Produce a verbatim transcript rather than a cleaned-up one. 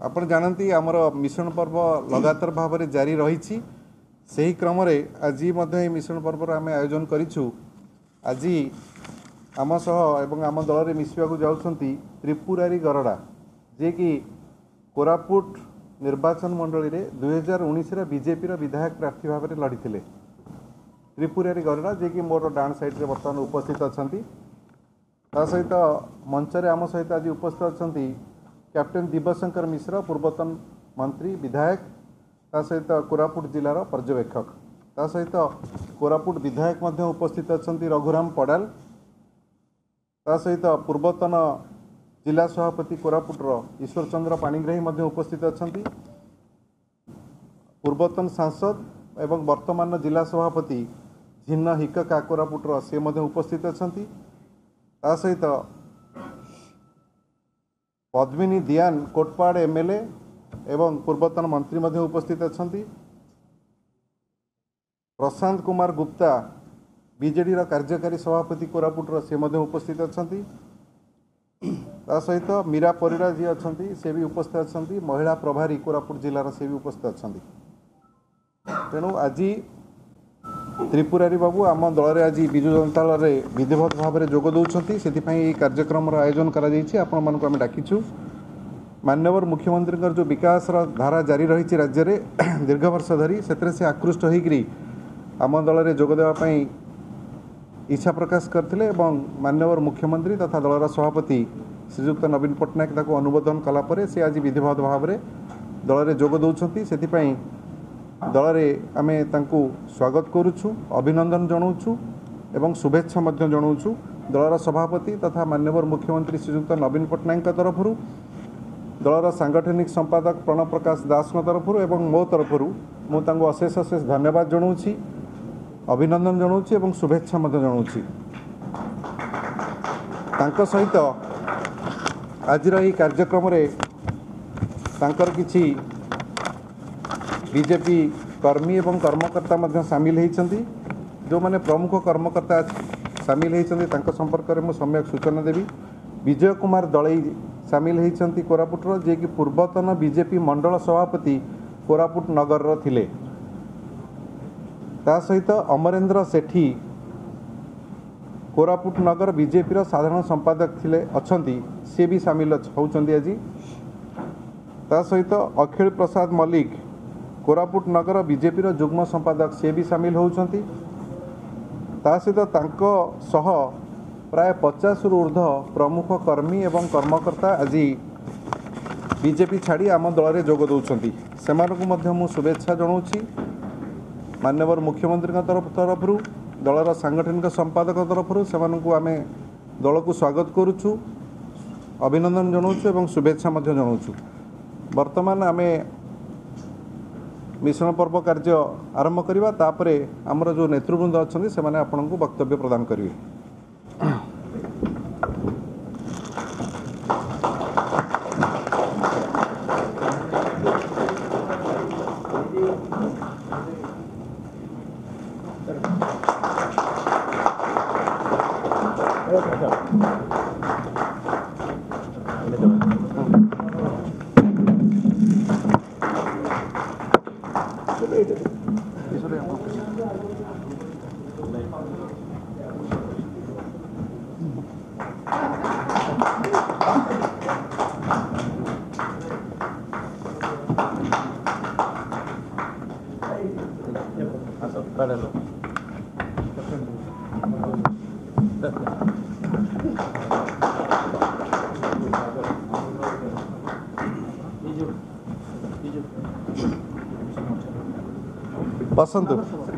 आपण जानती आमर मिश्रण पर्व लगातार भाव में जारी रही से क्रम आज मिश्रण पर्व आम आयोजन करूँ। आज आम सह आम दल में मिसवाक जाऊँगी त्रिपुरारी गरड़ा जे कि कोरापुट निर्वाचन मंडली में दुई हजार उन्नीस बीजेपी विधायक प्रार्थी भाव में लड़ी थे। त्रिपुरारी गरड़ा जे कि मोर डाण साइड में बर्तमान उपस्थित अच्छा सहित मंच आम सहित आज उपस्थित अच्छा कैप्टेन दिव्यशंकर मिश्र पूर्वतन मंत्री विधायक ता सहित कोरापुट जिलार पर्यवेक्षक ता सहित कोरापुट विधायक मध्य उपस्थित अच्छा रघुराम पड़ाल ता सहित पूर्वतन जिला सभापति कोरापुटर ईश्वर चंद्र पाणिग्राही मध्य उपस्थित अच्छा पूर्वतन सांसद एवं वर्तमान जिला सभापति झिन्न हिक्का कोरापुटर से मध्य उपस्थित अच्छा ता सहित पद्मिनी दियान कोटपाड़ एमएलए एवं पूर्वतन मंत्री मध्य उपस्थित अच्छा प्रशांत कुमार गुप्ता बीजेडी कार्यकारी सभापति कोरापुटर से मध्य उपस्थित अच्छा ता सहित मीरा परिड़ा जी अच्छा से भी उपस्थित अच्छा महिला प्रभारी कोरापुट जिलार से भी उपस्थित अच्छा। तेणु आज त्रिपुरारी बाबू आम दल में आज विजु जनता दल में विधिवत भाव में जोग दौरान से कार्यक्रम आयोजन कर डाकिछु। माननीय मुख्यमंत्री जो विकास धारा जारी रही राज्य में दीर्घ वर्ष धरी से आकृष्ट होकर आम दल में जोग देवाई इच्छा प्रकाश करते माननीय मुख्यमंत्री तथा दलर सभापति श्रीजुक्त नवीन पट्टनायक ताको अनुमोदन कलापर से आज विधिवत भाव में दल में जोग दौरान से दल में आम स्वागत करुचु अभिनंदन जनाऊँ एवं शुभेच्छा जनाऊँ। दलर सभापति तथा माननीय मुख्यमंत्री श्रीजुक्त नवीन पट्टनायक तरफ दलर सांगठनिक संपादक प्रणव प्रकाश दास तरफ एवं मो तरफ मुझे अशेष अशेष धन्यवाद जनाऊँ अभिनंदन जनाऊँ एवं शुभेच्छा जनाऊँ। सहित आज कार्यक्रम तांकर किछि बीजेपी कर्मी एवं कर्मकर्ता मध्य सामिल होती जो माने प्रमुख कर्मकर्ता सामिल होती संपर्क में मुझे सम्यक सूचना देवी। विजय कुमार दलई सामिल होती कोरापुटर जे कि पूर्वतन बीजेपी मंडल सभापति कोरापुट नगर थिले। ता सहित अमरेंद्र सेठी कोरापुट नगर बीजेपी साधारण संपादक थिले अछंती से भी सामिल होउचंदी आज। ता सहित अखिल प्रसाद मल्लिक कोरापुट नगर बीजेपी जुग्म संपादक से भी सामिल होउचंती। ता सहित तांको सह प्राय पचास रु ऊर्ध्व प्रमुख कर्मी एवं कर्मकर्ता आज बीजेपी छाड़ी आम दल में जोग दौरान से मु शुभेच्छा जनाऊँ। माननीय मुख्यमंत्री तरफ तरफ दलर सांगठनिक संपादक तरफ से आम दल को स्वागत करुचु अभिनंदन जनाऊँ एवं शुभेच्छा जनाऊँ। वर्तमान आम मिश्रण पर्व कार्य आरंभ करवा तापरे आमर जो नेतृवृंद अच्छा से मैंने आपण को वक्तव्य प्रदान करेंगे। बसंत